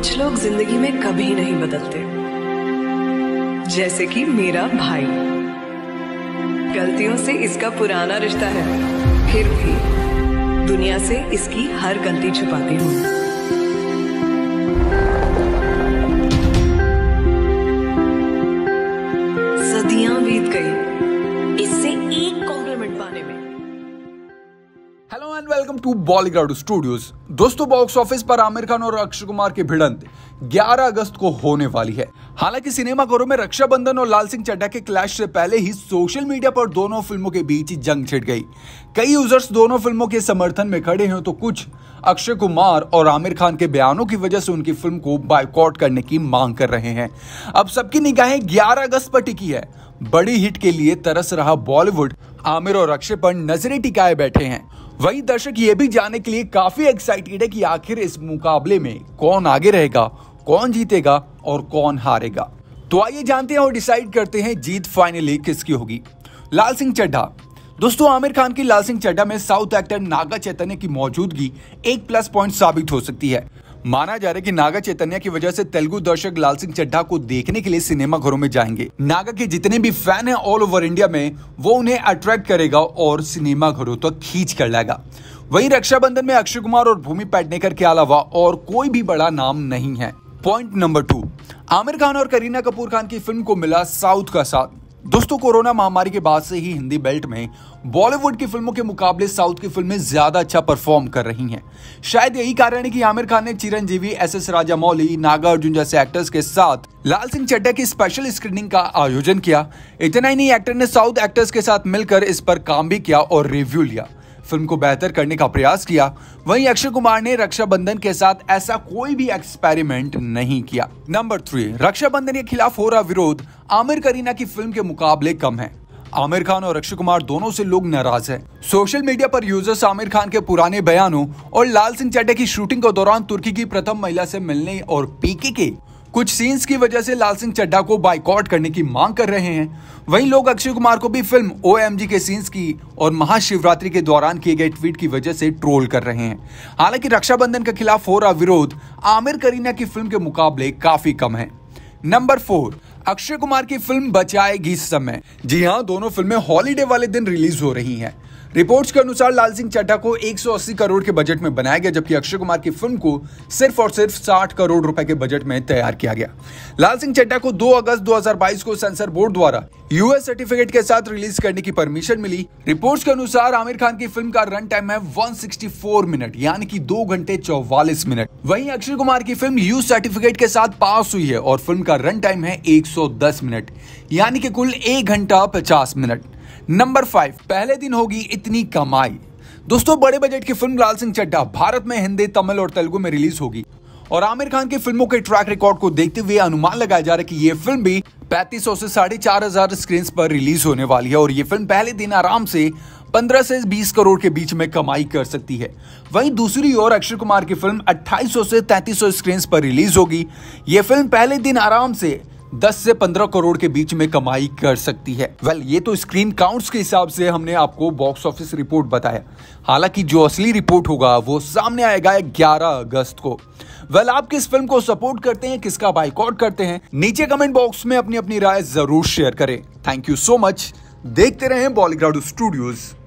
कुछ लोग जिंदगी में कभी नहीं बदलते, जैसे कि मेरा भाई। गलतियों से इसका पुराना रिश्ता है, फिर भी दुनिया से इसकी हर गलती छुपाती हूँ। सदियां बीत गई इससे एक कॉम्प्लीमेंट पाने में। Hello and welcome to Bollywood studios. दोस्तों, बॉक्स ऑफिस पर आमिर खान और अक्षय कुमार की भिड़ंत 11 अगस्त को होने वाली है। हालांकि सिनेमाघरों में रक्षाबंधन और लाल सिंह चड्ढा के क्लैश से पहले ही सोशल मीडिया पर दोनों फिल्मों के बीच जंग छिड़ गई। कई यूजर्स दोनों फिल्मों के समर्थन में खड़े हैं, तो कुछ अक्षय कुमार और आमिर खान के बयानों की वजह से उनकी फिल्म को बायकॉट करने की मांग कर रहे हैं। अब सबकी निगाहें 11 अगस्त पर टिकी है। बड़ी हिट के लिए तरस रहा बॉलीवुड आमिर और अक्षय पर नजरें टिकाए बैठे हैं। वहीं दर्शक ये भी जानने के लिए काफी एक्साइटेड है कि आखिर इस मुकाबले में कौन आगे रहेगा, कौन जीतेगा और कौन हारेगा। तो आइए जानते हैं और डिसाइड करते हैं जीत फाइनली किसकी होगी। लाल सिंह चड्ढा। दोस्तों, आमिर खान की लाल सिंह चड्ढा में साउथ एक्टर नागा चैतन्य की मौजूदगी एक प्लस पॉइंट साबित हो सकती है। माना जा रहा है कि नागा चैतन्य की वजह से तेलुगु दर्शक लाल सिंह चड्ढा को देखने के लिए सिनेमा घरों में जाएंगे। नागा के जितने भी फैन हैं ऑल ओवर इंडिया में, वो उन्हें अट्रैक्ट करेगा और सिनेमा घरों तक खींच कर लाएगा। वहीं रक्षाबंधन में अक्षय कुमार और भूमि पेडनेकर के अलावा और कोई भी बड़ा नाम नहीं है। पॉइंट नंबर 2, आमिर खान और करीना कपूर खान की फिल्म को मिला साउथ का साथ। दोस्तों, कोरोना महामारी के बाद से ही हिंदी बेल्ट में बॉलीवुड की फिल्मों के मुकाबले साउथ की फिल्में ज्यादा अच्छा परफॉर्म कर रही हैं। शायद यही कारण है कि आमिर खान ने चिरंजीवी, एस.एस. राजामौली, नागा अर्जुन जैसे एक्टर्स के साथ लाल सिंह चड्ढा की स्पेशल स्क्रीनिंग का आयोजन किया। इतना ही नहीं, एक्टर ने साउथ एक्टर्स के साथ मिलकर इस पर काम भी किया और रिव्यू लिया, फिल्म को बेहतर करने का प्रयास किया। वहीं अक्षय कुमार ने रक्षाबंधन के साथ ऐसा कोई भी एक्सपेरिमेंट नहीं किया। नंबर 3, रक्षाबंधन के खिलाफ हो रहा विरोध आमिर करीना की फिल्म के मुकाबले कम है। आमिर खान और अक्षय कुमार दोनों से लोग नाराज हैं। सोशल मीडिया पर यूजर्स आमिर खान के पुराने बयानों और लाल सिंह चड्ढा की शूटिंग के दौरान तुर्की की प्रथम महिला से मिलने और पीके के कुछ सीन्स की वजह से लाल सिंह चड्ढा को बायकॉट करने की मांग कर रहे हैं। वहीं लोग अक्षय कुमार को भी फिल्म OMG के सीन्स की और महाशिवरात्रि के दौरान किए गए ट्वीट की वजह से ट्रोल कर रहे हैं। हालांकि रक्षाबंधन के खिलाफ हो रहा विरोध आमिर करीना की फिल्म के मुकाबले काफी कम है। नंबर 4, अक्षय कुमार की फिल्म बचाएगी समय। जी हां, दोनों फिल्में हॉलीडे वाले दिन रिलीज हो रही हैं। रिपोर्ट्स के अनुसार लाल सिंह चड्ढा को 180 करोड़ के बजट में बनाया गया, जबकि अक्षय कुमार की फिल्म को सिर्फ और सिर्फ 60 करोड़ रुपए के बजट में तैयार किया गया। लाल सिंह चड्ढा को 2 अगस्त 2022 को सेंसर बोर्ड द्वारा US सर्टिफिकेट के साथ रिलीज करने की परमिशन मिली। रिपोर्ट्स के अनुसार आमिर खान की फिल्म का रन टाइम है 164 मिनट, यानी कि 2 घंटे 44 मिनट। वहीं अक्षय कुमार की फिल्म U सर्टिफिकेट के साथ पास हुई है और फिल्म का रन टाइम है 110 मिनट, यानी कि कुल 1 घंटा 50 मिनट। नंबर 5, पहले दिन होगी इतनी कमाई। दोस्तों, बड़े बजट की फिल्म लाल सिंह चड्ढा भारत में हिंदी, तमिल और तेलुगु में रिलीज होगी और आमिर खान की फिल्मों के ट्रैक रिकॉर्ड को देखते हुए अनुमान लगाया जा रहा है कि ये फिल्म भी 3500 से 4500 स्क्रीन पर रिलीज होने वाली है और ये फिल्म पहले दिन आराम से 15 से 20 करोड़ के बीच में कमाई कर सकती है। वहीं दूसरी ओर अक्षय कुमार की फिल्म 2800 से 3300 स्क्रीन पर रिलीज होगी। ये फिल्म पहले दिन आराम से 10 से 15 करोड़ के बीच में कमाई कर सकती है। ये तो स्क्रीन काउंट्स के हिसाब से हमने आपको बॉक्स ऑफिस रिपोर्ट बताया। हालांकि जो असली रिपोर्ट होगा वो सामने आएगा 11 अगस्त को। आप किस फिल्म को सपोर्ट करते हैं, किसका बायकॉट करते हैं, नीचे कमेंट बॉक्स में अपनी अपनी राय जरूर शेयर करें। Thank you so much. देखते रहें बॉलीवुड स्टूडियोज।